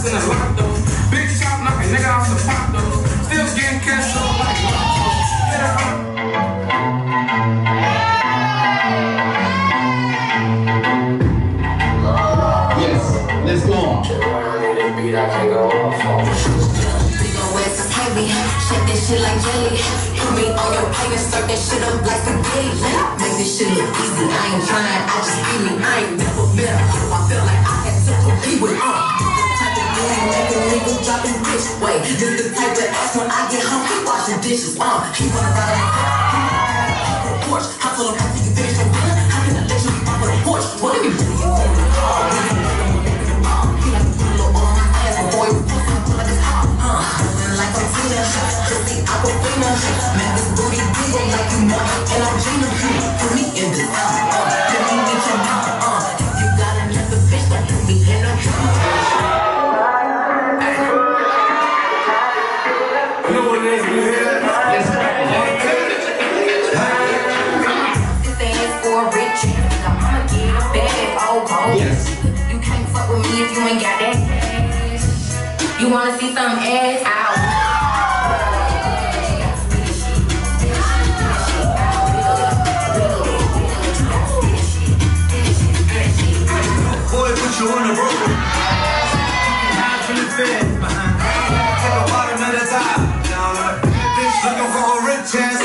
shots in a lot though. Big shot knock a nigga out the pot though. Still getting cash flow like Lotto. Yes, let's go on. Big ol' ass is heavy, shake that shit like jelly. Put me on your plate and serve that shit up like spaghetti. Make this shit look easy, I ain't trying, I just feel me. I ain't never met a hoe, I feel like I had to compete with this type of man, make a nigga drop his bitch. Wait, this the type of ass when I get home, he wash the dishes. He wanna ride on the porch, I told him after you finish your dinner, how can I let you be off of the porch? What if you do you want it? He like to put a little on my ass, boy, you pussy, I feel like it's hot. Like I'm Tina, just the Aquafina. Man, this booty big like you Martin and I'm Gina. Put me in this let me get your mouth. If you got another bitch, don't put me in no trouble. You know what it is, you hear that? This ain't for a rich nigga, I'ma get a bag, Yes. You can't fuck with me if you ain't got that cash. You wanna see some ass out? Boy, put you on the road. Hide from the feds behind. Take a bottom at a time. Bitch looking for a rich ass.